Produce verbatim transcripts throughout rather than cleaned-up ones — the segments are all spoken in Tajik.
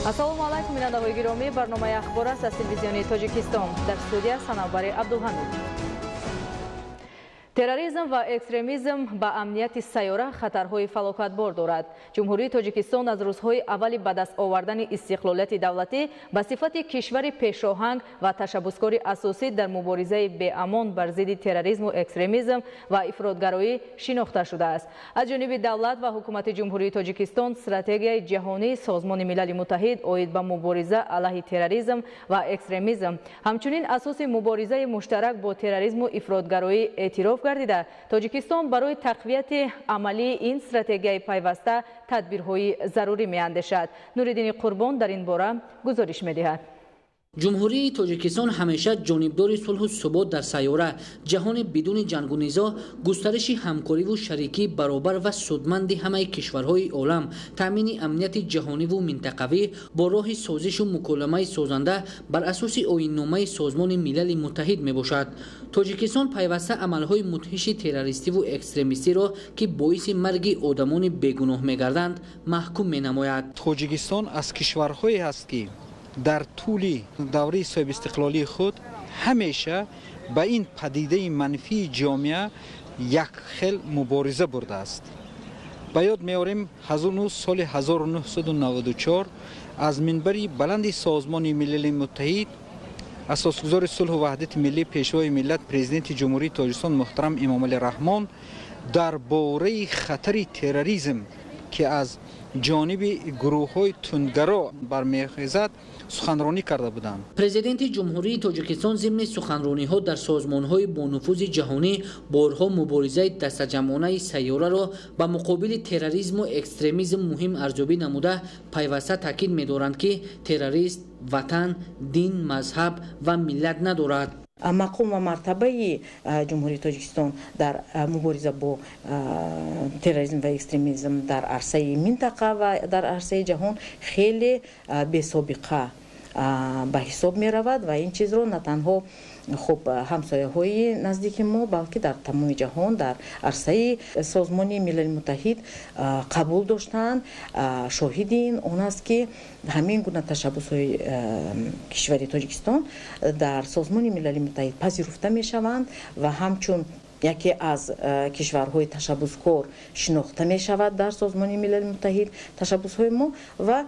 ассалому алайкум бинандаҳои гиромӣ, барномаи ахбор аст аз телевизиони Тоҷикистон. Дар студия Санавбари Абдулҳамид. терроризм ва экстремизм ба амнияти сайёра хатарҳои фалокатбор дорад. ҷумҳурии Тоҷикистон аз рӯзҳои аввали ба даст овардани истиқлолияти давлатӣ ба сифати кишвари пешоҳанг ва ташаббускори асосӣ дар муборизаи беамон бар зидди терроризму экстремизм ва ифротгароӣ шинохта шудааст. аз ҷониби давлат ва ҳукумати ҷумҳурии Тоҷикистон стратегияи ҷаҳонии Созмони Милали Муттаҳид оид ба мубориза алайҳи терроризм ва экстремизм ҳамчунин асоси муборизаи муштарак бо терроризму ифротгароӣ эътироф гардида, Тоҷикистон барои тақвияти амалии ин стратегияи пайваста тадбирҳои зарурӣ меандешад. Нуриддини Қурбон дар ин бора гузориш медиҳад. ҷумҳурии Тоҷикистон ҳамеша ҷонибдори сулҳу субот дар сайёра, ҷаҳони бидуни ҷангу низо, густариши ҳамкориву шарикии баробар ва судманди ҳамаи кишварҳои олам, таъмини амнияти ҷаҳониву минтақавӣ бо роҳи созишу муколамаи созанда бар асоси оинномаи Созмони Милали Муттаҳид мебошад. Тоҷикистон пайваста амалҳои мудҳиши террористиву экстремистиро, ки боиси марги одамони бегуноҳ мегарданд, маҳкум менамояд. Тоҷикистон аз кишварҳое аст, ки дар тӯли давраи соҳибистиқлолии худ ҳамеша ба ин падидаи манфии ҷомеа якхел мубориза бурдааст. ба ёд меорем соли ҳазору нуҳсаду наводу чор аз минбари баланди Созмони Милали Муттаҳид асосгузори сулҳу ваҳдати миллӣ, пешвои миллат, президенти ҷумҳурии Тоҷикистон муҳтарам Эмомалӣ Раҳмон дар бораи хатари терроризм, ки аз ҷониби гурӯҳҳои тундгаро бармехезад, суханронӣ карда буданд. Президенти ҷумҳурии Тоҷикистон зимни суханрониҳо дар созмонҳои бонуфузи ҷаҳонӣ борҳо муборизаи дастаҷамъонаи сайёраро ба муқобили терроризму экстремизм муҳим арзёбӣ намуда, пайваста таъкид медоранд, ки террорист ватан, дин, мазҳаб ва миллат надорад. мақом ва мартабаи ҷумҳурии Тоҷикистон дар мубориза бо терроризм ва экстремизм дар арсаи минтақа ва дар арсаи ҷаҳон хеле бесобиқа ба ҳисоб меравад ва ин чизро на танҳо хуб ҳамсояҳои наздики мо, балки дар тамоми ҷаҳон дар арсаи Созмони Милали Муттаҳид қабул доштанд. шоҳиди ин он аст, ки ҳамин гуна ташаббусҳои кишвари Тоҷикистон дар Созмони Милали Муттаҳид пазируфта мешаванд ва ҳамчун яке аз кишварҳои ташаббускор шинохта мешавад дар Созмони Милали Муттаҳид ташаббусҳои мо ва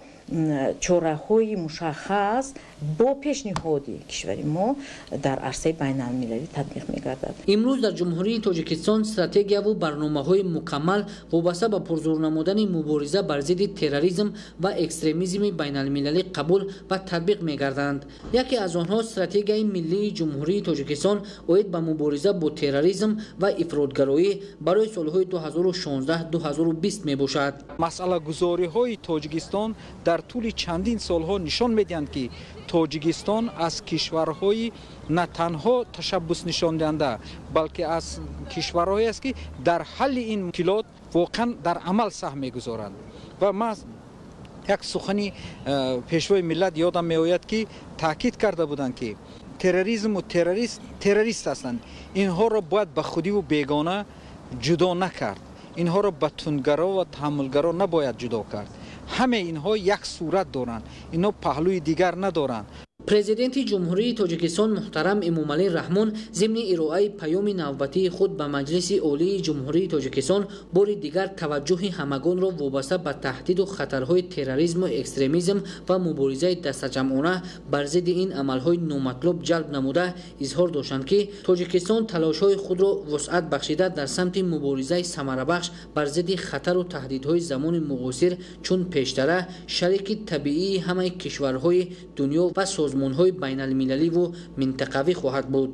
чораҳои мушаххас бо пешниҳоди кишвари мо дар арсаи байналмилалӣ татбиқ мегардад. имрӯз дар ҷумҳурии Тоҷикистон стратегияву барномаҳои мукаммал вобаста ба пурзур намудани мубориза бар зидди терроризм ва экстремизми байналмилалӣ қабул ва татбиқ мегарданд. яке аз онҳо стратегияи миллии ҷумҳурии Тоҷикистон оид ба мубориза бо терроризм ва ифротгароӣ барои солҳои ду ҳазору шонздаҳ ду ҳазору бист мебошад. масъалагузориҳои Тоҷикистон дар тӯли чандин солҳо нишон медиҳанд, ки Тоҷикистон аз кишварҳои на танҳо ташаббус нишондиҳанда, балки аз кишварҳое аст, ки дар ҳалли ин мушкилот воқеан дар амал саҳм мегузоранд. ва ман як сухани пешвои миллат ёдам меояд, ки таъкид карда буданд, ки терроризму террорист террорист ҳастанд. инҳоро бояд ба худиву бегона ҷудо накард. инҳоро ба тундгаро ва таҳаммулгаро набояд ҷудо кард. ҳамаи инҳо як сурат доранд, инҳо паҳлӯи дигар надоранд. Президенти ҷумҳурии Тоҷикистон муҳтарам Эмомалӣ Раҳмон зимни ироаи паёми навбатии худ ба Маҷлиси Олии Ҷумҳурии Тоҷикистон бори дигар таваҷҷӯҳи ҳамагонро вобаста ба таҳдиду хатарҳои терроризму экстремизм ва муборизаи дастаҷамъона бар зидди ин амалҳои номатлуб ҷалб намуда изҳор доштанд, ки Тоҷикистон талошҳои худро вусъат бахшида дар самти муборизаи самарабахш бар зидди хатару таҳдидҳои замони муосир чун пештара шарики табиии ҳамаи кишварҳои дунё ва созмонҳои байналмилаливу минтақавӣ хоҳад буд.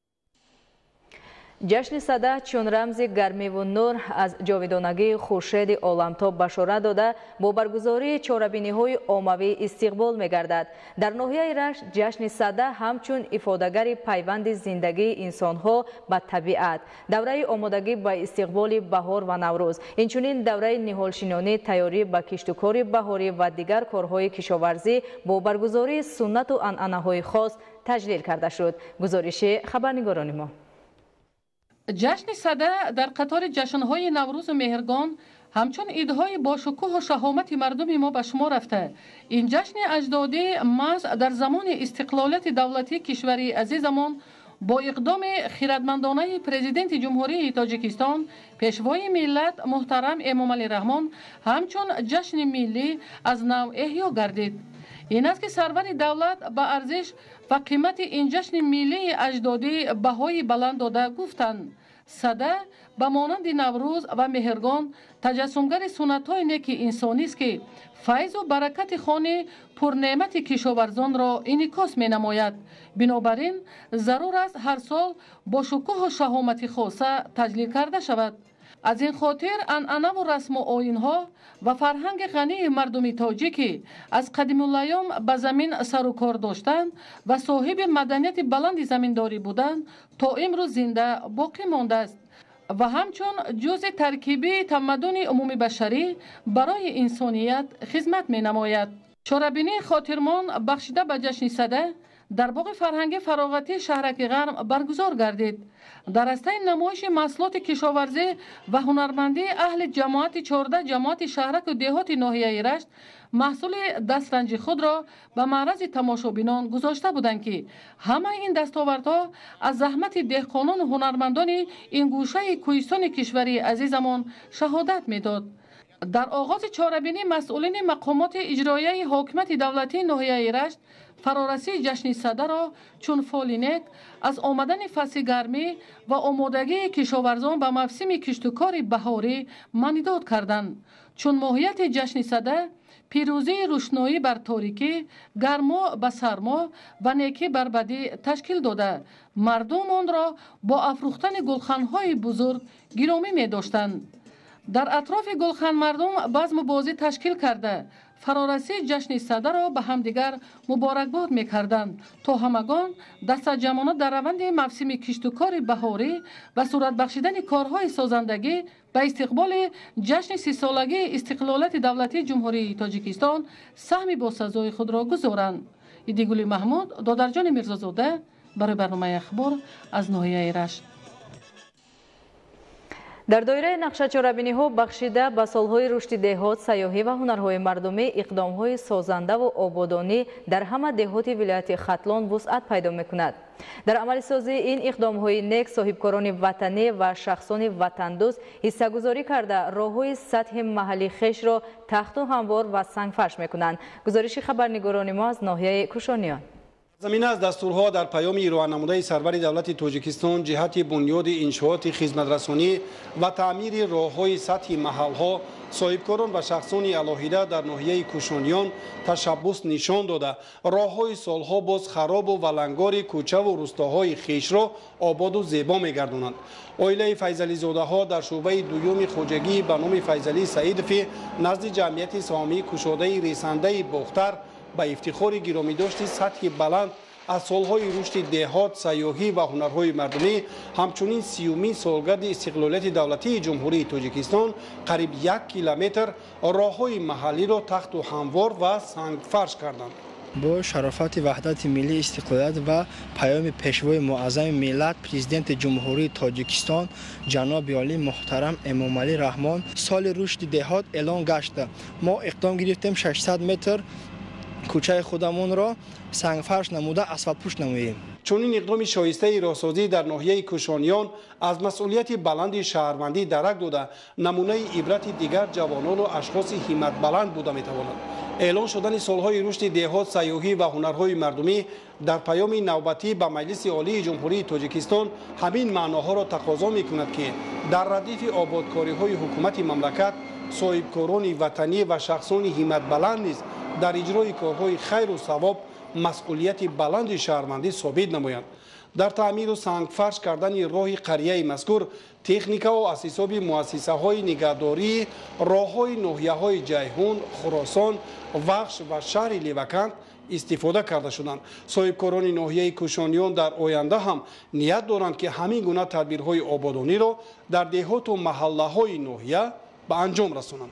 ҷашни сада чун рамзи гармиву нур аз ҷовидонагии хуршеди оламтоб башорат дода бо баргузории чорабиниҳои оммавӣ истиқбол мегардад. дар ноҳияи Рашт ҷашни сада ҳамчун ифодагари пайванди зиндагии инсонҳо ба табиат, давраи омодагӣ ба истиқболи баҳор ва наврӯз, инчунин давраи ниҳолшинонӣ, тайёрӣ ба киштукори баҳорӣ ва дигар корҳои кишоварзӣ бо баргузории суннату анъанаҳои хос таҷлил карда шуд. гузориши хабарнигорони мо. ҷашни сада дар қатори ҷашнҳои наврӯзу меҳргон همچون ایدهای با شکوه و شهامت مردم ما به شما رفته، این جشن اجدادی محض در زمان استقلالیت دولتی کشوری عزیزمان با اقدام خیرتمندانه پرزیدنت جمهوری تاجیکستان پیشوای ملت محترم امامعلی رحمان همچون جشن ملی از نو احیا گردید. این است که سرور دولت به ارزش و قیمت این جشن ملی اجدادی بهای بلند داده گفتند صده به مانند نوروز و مهرگان تجسمگر سنت‌های نیک انسانی است که فیض و برکت خانه پرنعمت کشاورزان را انعکاس می‌نماید. بنابراین ضرور است هر سال با شکوه و شهامت خاصه تجلیل کرده شود. از این خاطر عنعنه و رسم و آیین‌ها و فرهنگ غنی مردم تاجیکی از قدیم الایام به زمین سر و کار داشتند و صاحب مدنیت بلند زمینداری بودند تا امروز زنده باقی مانده است و همچون جزء ترکیبی تمدن عمومی بشری برای انسانیت خدمت می‌نماید. چاره‌بینی خاطرمان بخشیده به جشن صده در باغ فرهنگی فراغتی شهرک غرم برگزار گردید. در راسته نمایش محصولات کشاورزی و هنرمندی اهل جماعت چهارده جماعت شهرک و دهات ناحیه رشت محصول دسترنج خود را به معرض تماشابینان گذاشته بودند که همه این دستاوردها از زحمت دهقانان و هنرمندان این گوشه کوهستان کشوری عزیزمان شهادت میداد. در آغاز چاره‌بینی مسئولین مقامات اجرایی حکومت دولتی ناحیه رشت فرارسی جشن صده را چون فالینک از آمدن فصل گرمی و آمادگی کشاورزان به موسم کشتکار بهاری منیداد کردند. چون ماهیت جشن صده پیروزی روشنایی بر تاریکی، گرما به سرما و نیکی بر بدی تشکیل داده مردم آن را با افروختن گلخنهای بزرگ گرامی می داشتند. در اطراف گلخن مردم بزم و بازی تشکیل کرده فرارسی جشن صده را به همدیگر مبارکباد می‌کردند تا همگان دست جمعانه در روند موسم کشتکار بهاری و صورت بخشیدن کارهای سازندگی به استقبال جشن سی سالگی استقلالیت دولتی جمهوری تاجیکستان سهمی با سزای خود را گذارند. ایدیگولی محمود، دادرجان میرزازاده، برای برنامه اخبار از ناحیه رشت. در دایره نقشه چاره‌بینی‌ها بخشیده به سالهای رشد دهات، سیاحی و هنرهای مردمی اقدام‌های سازنده و آبادانی در همه دهات ولایت ختلان وسعت پیدا می‌کند. در عمل سازی این اقدام‌های نیک صاحبکاران وطنی و شخصان وطندوست حصه‌گذاری کرده راه‌های سطح محلی خویش را تخت و هموار و سنگفرش می‌کنند. گزارش خبرنگاران ما از ناحیه کوشانیان. زمینه از دستورها در پیام ایران نموده سرور دولت تاجیکستان جهت بنیاد انشاءات خدمترسانی و تعمیر راه‌های سطح محل‌ها صاحبکاران و شخصان علاهیده در ناحیه کوشانیان تشبث نشان داده راه‌های سالها باز خراب و ولنگار کوچه و روستاهای خویش را آباد و زیبا می‌گردانند. عائله فیضعلی زاده‌ها در شعبه دوم خواجگی به نام فیضعلی سعیدفی نزد جمعیت سهامی کشاده ریسنده باختر به افتخار گرامی داشت سطح بلند از سالهای رشد دهات، سیاحی و هنرهای مردمی همچنین سیومین سالگرد استقلالیت دولتی جمهوری تاجیکستان قریب یک کیلومتر راههای محلی را تخت و هموار و سنگ فرش کردند. با شرافت وحدت ملی استقلالیت و پیام پیشوای معظم ملت پرزیدنت جمهوری تاجیکستان جناب عالی محترم امامعلی رحمان سال رشد دهات اعلان گشت. ما اقدام گرفتیم ششصد متر کوچه خودمون را سنگ فرش نموده اسفالت پوش نماییم. چون این اقدام شایسته راهسازی در ناحیه کوشانیان از مسئولیت بلند شهروندی درک داده نمونه عبرت دیگر جوانان و اشخاص همت بلند بوده میتواند. اعلان شدن سالهای رشد دهات، سیاحی و هنرهای مردمی در پیام نوبتی به مجلس عالی جمهوری تاجیکستان همین معناها را تقاضا میکند که در ردیف آبادکاری های حکومت مملکت صاحبکاران وطنی و شخصان همت بلند نیز در اجرای کارهای خیر و ثواب مسئولیت بلند شهروندی ثابت نمایند. در تعمیر و سنگفرش کردن راه قریه مذکور تکنیکا و اساساب مؤسسه های نگهداری راههای ناحیه های جیهون، خراسان، وخش و شهر لیوکند استفاده کرده شدند. صاحبکاران ناحیه کوشانیان در آینده هم نیت دارند که همین گونه تدبیرهای آبادانی را در دهات و محله های ناحیه به انجام رسانند.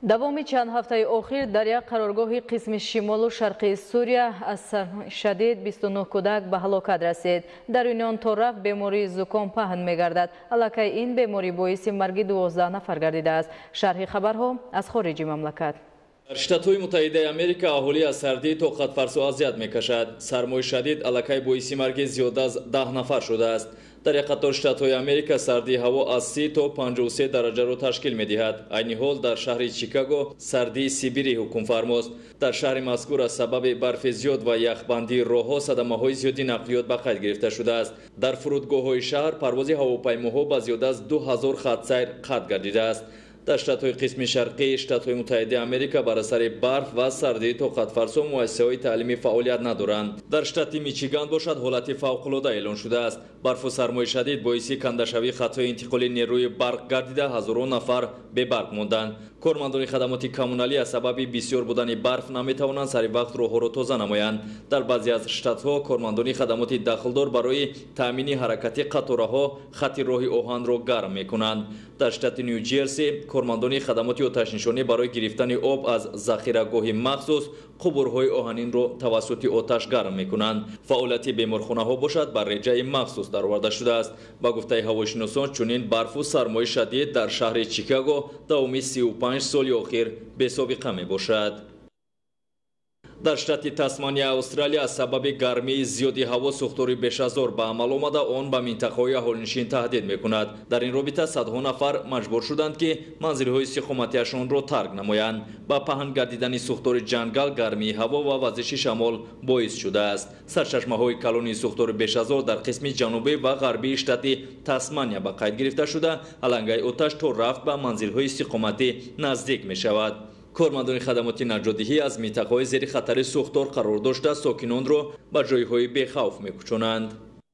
давоми чанд ҳафтаи охир дар як қароргоҳи қисми шимолу шарқии Сурия аз сармои шадид бисту нӯҳ кӯдак ба ҳалокат расид. Дар инён то рафт бемории зуком паҳн мегардад. Аллакай ин беморӣ боиси марги дувоздаҳ нафар гардидааст. Шарҳи хабарҳо аз хориҷи мамлакат. дар Штатҳои Муттаҳидаи Америка аҳолӣ аз сардии тоқатфарсо азият мекашад. Сармои шадид аллакай боиси марги зиёда аз даҳ нафар шудааст. дар як қатор штатҳои Америка сардии ҳаво аз си то панҷоҳу се дараҷаро ташкил медиҳад. айни ҳол дар шаҳри Чикаго сардии сибирӣ ҳукмфармост. дар шаҳри мазкур аз сабаби барфи зиёд ва яхбандии роҳҳо садамаҳои зиёди нақлиёт ба қайд гирифта шудааст. дар фурудгоҳҳои шаҳр парвози ҳавопаймоҳо ба зиёда аз ду ҳазор хатсайр қатъ гардидааст. дар штатҳои қисми шарқии Штатҳои Муттаҳидаи Америка бар асари барф ва сардии тоқатфарсо муассисаҳои таълимӣ фаъолият надоранд. дар штати Мичиган бошад ҳолати фавқулода эълон шудааст. барфу сармои шадид боиси кандашавии хатҳои интиқоли нерӯи барқ гардида ҳазорон нафар бебарқ монданд. кормандони хадамоти коммуналӣ аз сабаби бисёр будани барф наметавонанд сари вақт роҳҳоро тоза намоянд. дар баъзе аз штатҳо кормандони хадамоти дахлдор барои таъмини ҳаракати қатораҳо хати роҳи оҳанро гарм мекунанд. дар штати Нью Ҷерси кормандони хадамоти оташнишонӣ барои гирифтани об аз захирагоҳи махсус қубурҳои оҳанинро тавассути оташ гарм мекунанд. фаъолияти беморхонаҳо бошад бар реҷаи махсус дароварда шудааст. ба гуфтаи ҳавошиносон чунин барфу сармои шадид дар шаҳри Чикаго давоми сию панҷ соли охир бесобиқа мебошад. дар штати Тасмания Австралия аз сабаби гармии зиёди ҳаво сӯхтори бешазор ба амал омада он ба минтақаҳои аҳолинишин таҳдид мекунад. дар ин робита садҳо нафар маҷбур шуданд ки манзилҳои иstiqomatиашонро тарк намоянд. ба паҳн гардидани сӯхтори ҷангал гармии ҳаво ва вазиши шамол боис шудааст. сарчашмаҳои калонии сӯхтори бешазор дар қисми ҷанубӣ ва ғарбии штати Тасмания ба қайд гирифта шуда алангаи оташ то рафт ба манзилҳои истиқоматӣ наздик мешавад. кормандони хадамоти наҷотдиҳӣ аз минтақаҳои зери хатари сӯхтор қарор дошта сокинонро ба ҷойҳои бехавф мекӯчонанд.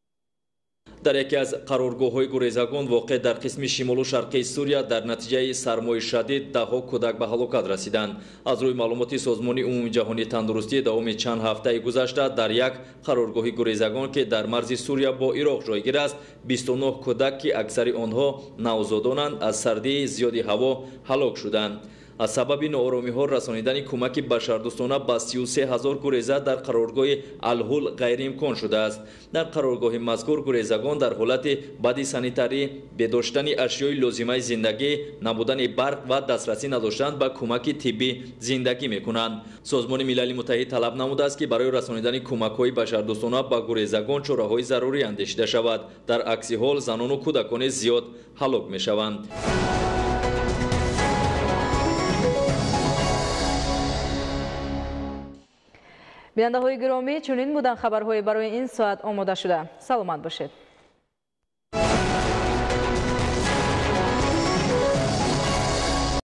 дар яке аз қароргоҳҳои гурезагон воқеъ дар қисми шимолу шарқии Сурия дар натиҷаи сармои шадид даҳҳо кӯдак ба ҳалокат расиданд. аз рӯи маълумоти созмони умумиҷаҳонии тандурустӣ давоми чанд ҳафтаи гузашта дар як қароргоҳи гурезагон ки дар марзи Сурия бо Ироқ ҷойгир аст бисту нӯҳ кӯдак ки аксари онҳо навзодонанд аз сардии зиёди ҳаво ҳалок шуданд. аз сабаби нооромиҳо расонидани кӯмаки башардӯстона ба сию се ҳазор гуреза дар қароргоҳи Алҳул ғайриимкон шудааст. дар қароргоҳи мазкур гурезагон дар ҳолати бади санитарӣ, бедоштани ашёи лозимаи зиндагӣ, набудани барқ ва дастрасӣ надоштан ба кӯмаки тиббӣ зиндагӣ мекунанд. созмони милали муттаҳид талаб намудааст ки барои расонидани кӯмакҳои башардӯстона ба гурезагон чораҳои зарурӣ андешида шавад. дар акси ҳол занону кӯдакони зиёд ҳалок мешаванд. бинандаҳои гиромӣ, чунин буданд хабарҳои барои ин соат омода шуда. саломат бошед.